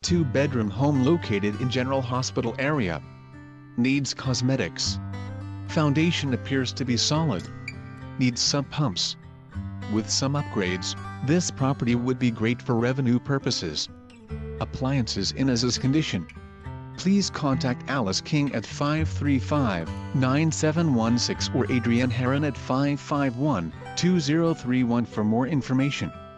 2-bedroom home located in General Hospital area. Needs cosmetics. Foundation appears to be solid. Needs sump pumps. With some upgrades, this property would be great for revenue purposes. Appliances in as is condition. Please contact Alice King at 535-9716 or Adrienne Heron at 551-2031 for more information.